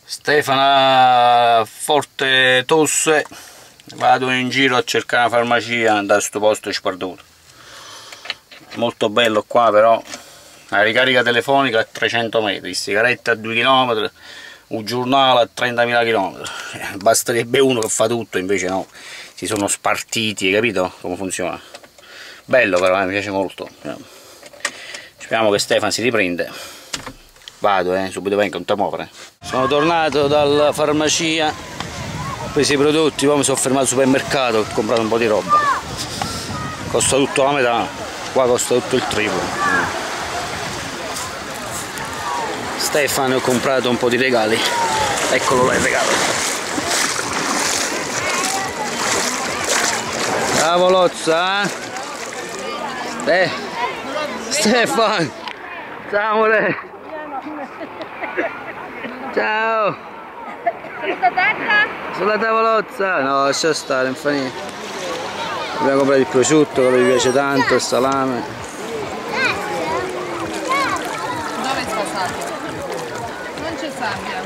Stefana forte tosse, vado in giro a cercare una farmacia da sto posto sperduto. Molto bello qua, però la ricarica telefonica a 300 metri, sigarette a 2 km, un giornale a 30.000 km. Basterebbe uno che fa tutto, invece no, si sono spartiti, hai capito come funziona? Bello però, mi piace molto. Speriamo che Stefano si riprende. Vado, subito vengo, non ti muovere. Sono tornato dalla farmacia, ho preso i prodotti, poi mi sono fermato al supermercato, ho comprato un po' di roba. Costa tutto la metà, qua costa tutto il triplo. Stefano ho comprato un po' di regali, eccolo là il regalo. Bravo Lozza! Stefano! Ciao amore! Ciao! Sulla tavola? Sulla tavolozza? No, lascia stare, non fa niente. Abbiamo comprato il prosciutto, quello che mi piace tanto, il salame. Dove sta sabbia? Non c'è sabbia.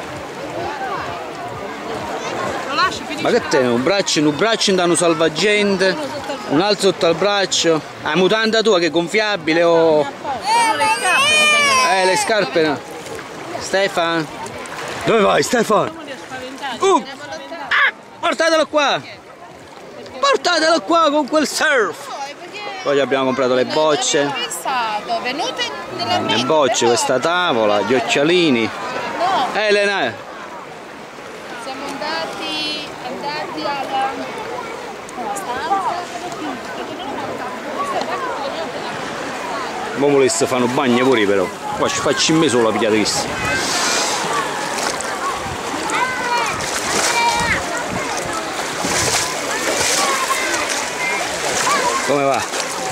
Lo lascio, finisce. Ma che te? Un braccio danno salvagente, un altro sotto al braccio. Ah, mutanda tua che è gonfiabile o... le scarpe no. Stefan? Dove vai Stefan? Portatelo qua! Portatelo qua con quel surf! Poi abbiamo comprato le bocce. Le bocce, questa tavola, gli occhialini. No! Elena! Siamo andati alla stanza. Mo volesse fare un bagno pure però. Qua ci faccio in me solo la pigliatrice. Come va?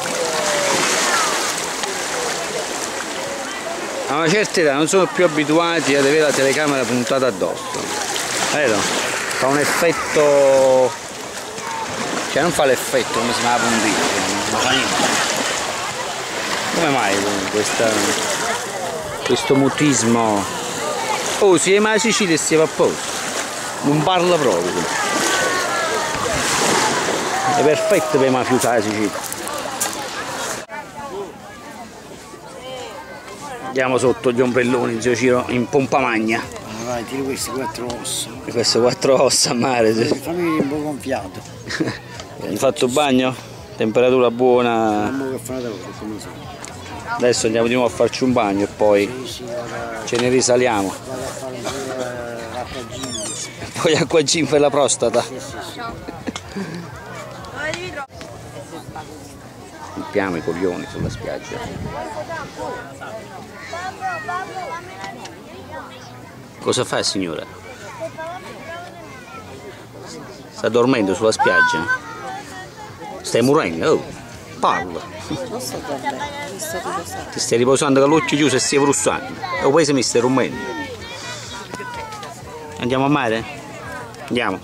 A una certa età non sono più abituati ad avere la telecamera puntata addosso. Vero? Fa un effetto... cioè non fa l'effetto come si chiama la puntina, non fa niente. Come mai questo mutismo? Oh, si è mai a Sicilia e si va a posto. Non parla proprio. È perfetto per i mafiosi a Sicilia. Andiamo sotto gli ombrelloni, zio Ciro, in pompa magna. Vai, tiri queste 4 ossa. Queste 4 ossa a mare. Fammi un po' gonfiato. Hai fatto bagno? Temperatura buona. Adesso andiamo di nuovo a farci un bagno e poi ce ne risaliamo. Poi acqua gin per la prostata. Rompiamo i coglioni sulla spiaggia. Cosa fa signora? Sta dormendo sulla spiaggia? Stai morendo? Oh, parla! Non sto dormendo, sto riposando. Ti stai riposando con l'occhio chiuso e stai frussando. E poi se mi stai dormendo. Andiamo a mare? Andiamo.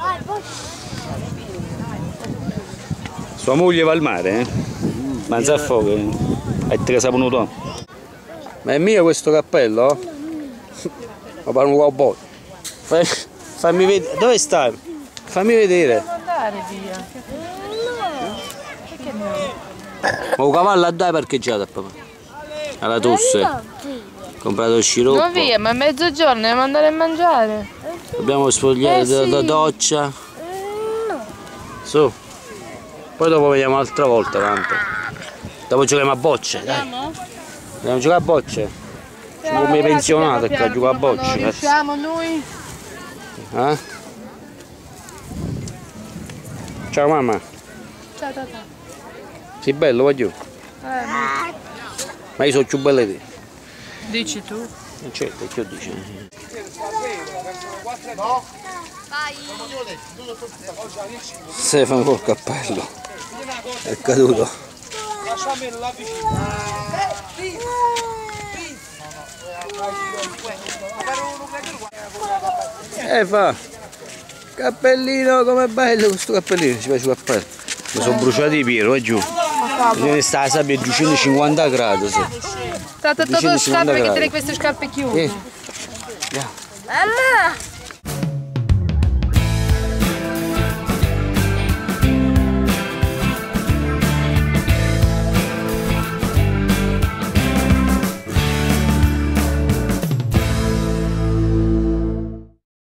Sua moglie va al mare, eh? Manza a fuoco. E te che sei venuto? Ma è mio questo cappello? Ma pare un cowboy. Fammi vedere. Dove stai? Fammi vedere. Non andare via. Perché no? Ma un cavallo a dai parcheggiato a papà. Alla tosse. Ho comprato il sciroppo. No via, ma è mezzogiorno, dobbiamo andare a mangiare. Dobbiamo spogliare la doccia. Su. Poi dopo vediamo un'altra volta tanto. Dopo giochiamo a bocce, dai. Dobbiamo giocare a bocce. Sono come pensionato che gioca a bocce. Non riusciamo noi. Eh? Ciao mamma. Ciao tata. Sei bello, voglio. Ma io sono più bello di te. Dici tu? Certo, che io dico. Stefano col cappello. È caduto. Fa. Cappellino, com'è bello questo cappellino, ci piace il cappello. Mi sono bruciati i piedi, vai giù. Sta la sabbia giù 150 gradi. Tata, scarpe che te queste scarpe chiuse. Mamma!